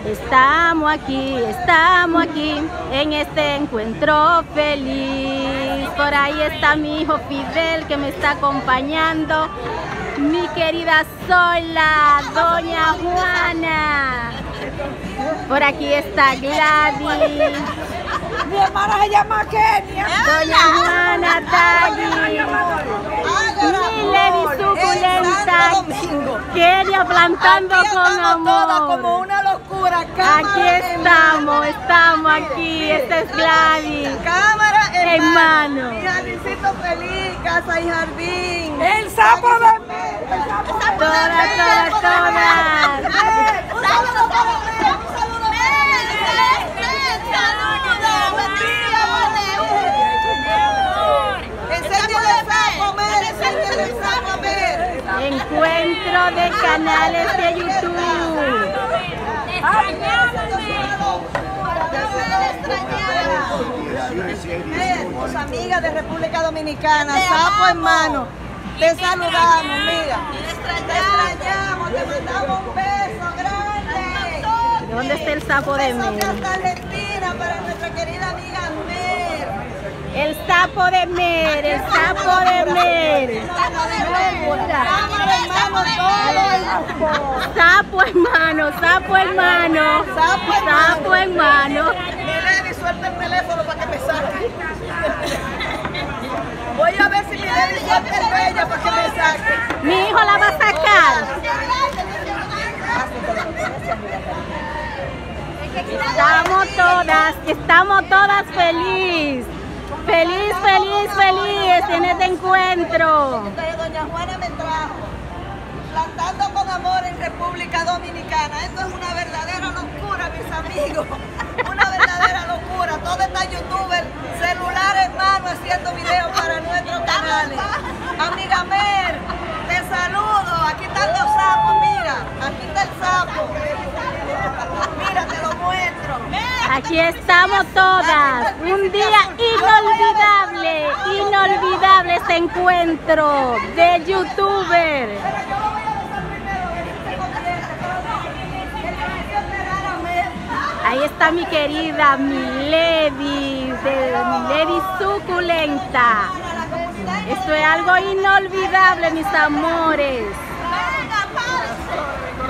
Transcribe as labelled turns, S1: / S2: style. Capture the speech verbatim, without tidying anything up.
S1: Estamos aquí, estamos aquí en este encuentro feliz. Por ahí está mi hijo Fidel que me está acompañando. Mi querida Zoila, doña Juana. Por aquí está Gladys.
S2: Mi hermana se llama Kenia.
S1: Doña Juana, Dali. Mi Levi suculenta. Kenia plantando
S2: aquí
S1: con amor.
S2: Todas como una locura. Cámara,
S1: aquí estamos, estamos aquí. Este es Gladys.
S2: Cámara, hermano.
S1: Hermano.
S2: Mi jardincito feliz, casa y jardín. El sapo de Mer.
S1: Todas, todas, todas.
S2: Un saludo para Mer. Un saludo
S1: Encuentro de canales de YouTube.
S2: Tus amigas de República Dominicana, sapo hermano, te saludamos, mira. Te extrañamos, te mandamos un beso grande.
S1: ¿Dónde está el sapo de Mer?
S2: Un beso hasta Argentina para nuestra querida amiga Mer.
S1: El sapo de Mer, el sapo de Mer. Sapo hermano, sapo hermano, sapo hermano.
S2: Milady, suelta el teléfono para que me saque. Voy a ver si Milady suelta el bella para que me saque.
S1: Mi hijo la va a sacar. Estamos todas, estamos todas felices. Feliz, feliz, feliz en este encuentro.
S2: Doña Juana me trajo. Plantando con amor en República Dominicana. Esto es una verdadera locura, mis amigos. Una verdadera locura. Todo está youtuber, celular en mano, haciendo videos para nuestros canales. Amiga Mer, te saludo. Aquí están los sapos, mira. Aquí está el sapo. Mira, te lo muestro.
S1: Aquí estamos todas. Un día inolvidable, inolvidable este encuentro de youtuber. Ahí está mi querida Milady, de Milady suculenta. Esto es algo inolvidable, mis amores.